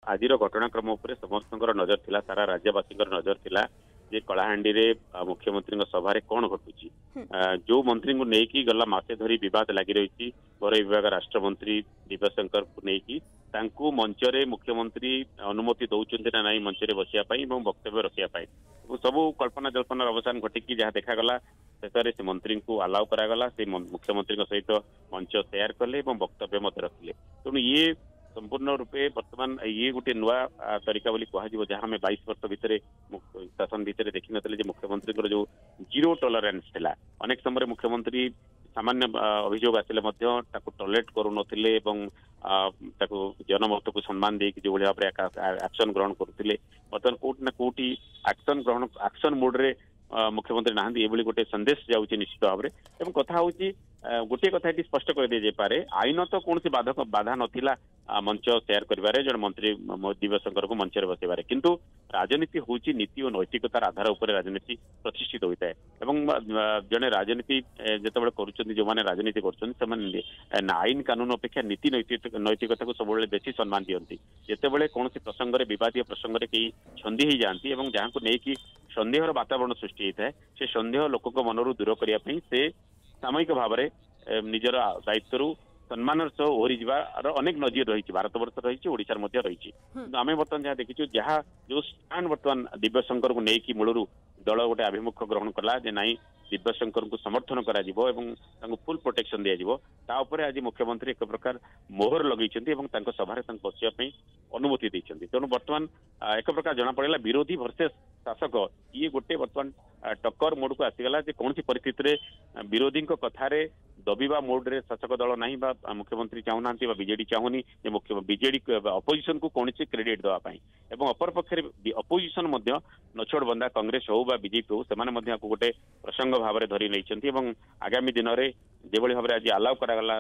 आज घटनाक्रम उपर समस्त नजर थिला सारा राज्यवासी नजर थिला जे कलाहांडी रे मुख्यमंत्री सभा कौन घटुची जो मंत्री को लेकिन गला मासे धरी बद लगी रही गृह विभाग राष्ट्रमंत्री दिव्यशंकर को लेकिन मंचरे मुख्यमंत्री अनुमति दौरान ना ना मंचरे बसापी वक्तव्य रखापी सबू कल्पना जल्पना अवसान घटिकी जहाँ देखागला शेष से मंत्री को अलाउ करागला से मुख्यमंत्री सहित मंच शेयर कले वक्तव्य रखिले तेणु ये संपूर्ण रूपे बर्तमान ये गोटे नुआ तरीका बोली कह जहाँ आम 22 वर्ष भितर शासन भितर देखी नी मुख्यमंत्री जो जीरो टॉलरेंस थिला अनेक समय मुख्यमंत्री सामान्य अभियोग आसिले टॉलरेट करूँ जनमत को सम्मान देकी जो भाव में एक्शन ग्रहण करुले बर्तमान कोटि ना कोटि एक्शन मोड्रे मुख्यमंत्री नहांती ये गोटे संदेश जाऊँगी निश्चित भाव में कथा हूँ गोटे कथा ये स्पष्ट कर दी जाए आईन तो कौन बाधा नाला मंच शेयर कर जन मंत्री दिव्यशंकर को मंच बसैबार किंतु राजनीति हूँ नीति और नैतिकतार आधार उपर राजनीति प्रतिष्ठित होता है जड़े राजनीति जिते कर जो मैंने राजनीति कर आईन कानून अपेक्षा नीति नैतिकता को सब बेसी सम्मान दिखती जिते कौन प्रसंग में बद प्रसंग में कई छंदी हो जाती जहाँ को लेकिन सन्देहर वातावरण सृष्टि होता है से सन्देह लोक मनरू दूर करने से सामयिक भाव में निजर दायित्व सम्मान सह ओहरी जावार अनेक नजीर रही भारत वर्ष रही ओडिशार मध्य रही आम बर्तमान जहाँ देखीचु जहाँ जो स्टैंड बर्तमान दिव्यशंकर को लेकिन मूलरू दल गोटे आभिमुख्य ग्रहण कला जे नाई दिव्यशंकर को समर्थन करा फुल प्रोटेक्शन दिज्पर आज मुख्यमंत्री एक प्रकार मोहर लगे सभार बसापी अनुमति देते तेणु बर्तमान एक प्रकार जना पड़ा विरोधी वर्सेस शासक ये गोटे बर्तमान टक्कर मोड को आसीगला कौन सी परिस्थिति विरोधी कथार दबिवा मोड रे शासक दल ना मुख्यमंत्री चाहूना बीजेडी चाहूनी बीजेडी अपोजिशन को कौन क्रेडिट देवाई अपर पक्षे अपोजिशन नछोड़ बंदा कांग्रेस हो बीजेपी हो से गोटे प्रसंग भाव में धरी नहीं आगामी दिन में जो भाव में आज अलाउ करागला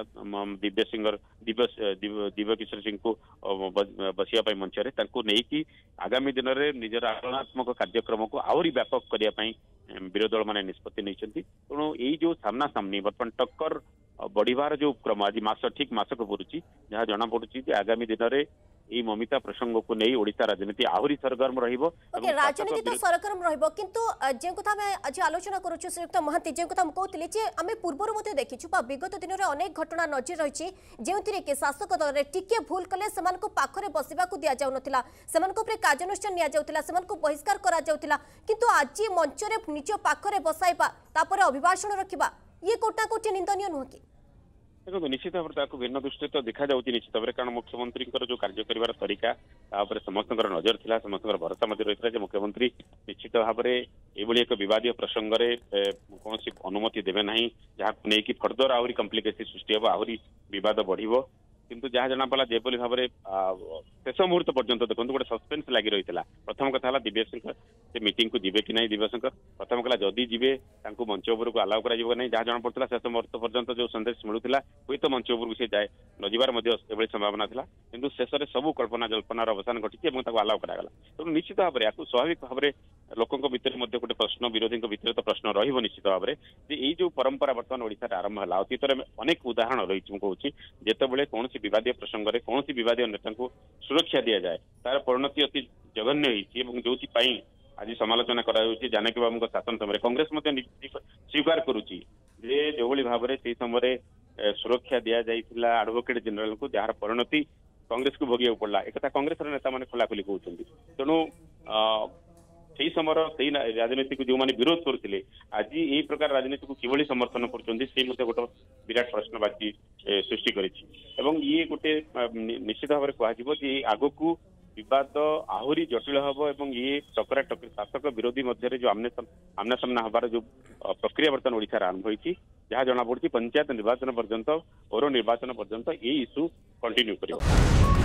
दिव्य किशोर सिंह को बसापी मंचरे नहीं आगामी दिन में निजर आलोचनात्मक कार्यक्रम को आहरी व्यापक करने विरोधी दल मैंने निष्पत्ति नहीं तेणु यही जो सामना सामनी बर्तमान टक्कर बढ़िबार जो क्रम आज मास ठीक मासक पड़ुची जहाँ जना पड़ुची आगामी दिन में ये ममिता प्रसंग को नहीं ओडिशा राजनीति आहरी सरगर्म रहिबो राजनीति तो सरगर्म रहिबो किंतु जे कथा में आज आलोचना करूछु श्रीयुक्त महांती जे कथा कहतिले जे आमे पूर्वरु मते देखिछु बा विगत दिन रे अनेक घटना नजर रहिछि जेउतिरे के शासक दल रे टिके भूल कले समान को पाखरे बसिबा को दिया जाउ नथिला समान को ऊपर कार्यानुष्ठान निया जाउतिला समान को बहिष्कार करा जाउतिला किंतु आज मंच रे निज पाखरे बसाइबा तापर अभिभाषण रखिबा ये कोटा कोटी निंदनीय नुह कि देखो निश्चित भाव में भिन्न दृष्टि तो देखा जाऊँगी निश्चित भाव में कारण मुख्यमंत्री जो कार्य कर तरीका समस्त नजर था समस्त भरोसा रही है मुख्यमंत्री निश्चित भाव में ये एक विवाद प्रसंग में कौन अनुमति देवे ना जहाँ नहीं फर्दर आहरी कम्प्लिकेसी सृष्टि हम आहरी बद बढ़ किंतु जहाँ जना पड़ा जो भाव में शेष मुहूर्त पर्यंत देखो गोटे सस्पेन्स लगी रही है प्रथम कथा दिव्यशंकर से मीटिंग को जीवे कि नहीं दिव्यशंकर प्रथम कला जदि जीवे मंच उपर को अलाउ कर जहाँ जना पड़ा शेष मुहूर्त पर्यंत जो संदेश मिलूला हुई तो मंच उपर से जाए न जीवार संभावना था किंतु शेष में सबू कल्पना जल्पनार अवसान घटी अलाउ करागला तेणु निश्चित भाव में स्वाभाविक भाव में लोकों भितर गोटे प्रश्न विरोधी भितर तो प्रश्न रही निश्चित भाव में ये जो परंपरा बर्तमान ओडिशा आरंभ है अतीत में अनेक उदाहरण रही कहूँ जिते कौन विवादीय प्रसंग में कौन विवादीय नेता को सुरक्षा दि जाए तार परिणति अति जघन्य होती जो आज समालोचना कर जानकी बाबू शासन समय कांग्रेस स्वीकार करुच्ची जो भाव में से समय सुरक्षा दि जाइए एडवोकेट जनरल को जार परिणति कांग्रेस को भोग पड़ा एक कांग्रेस नेता मैंने खोलाखोली कहते तेणु से समय राजनीति को जो मैंने विरोध करते आज यही प्रकार राजनीति को किभली समर्थन कर गोटे विराट प्रश्नवाची सृष्टि कर ये गोटे निश्चित भाव में कह आग को विवाद आहरी जटिल हम और ये टकरा टकरी शासक विरोधी मध्य जो आमना सामना हबार जो प्रक्रिया बर्तमान ओडिशा आरंभ होती जहाँ जना पड़ी पंचायत निर्वाचन पर्यंत पौर निर्वाचन पर्यंत ये इश्यू कंटिन्यू कर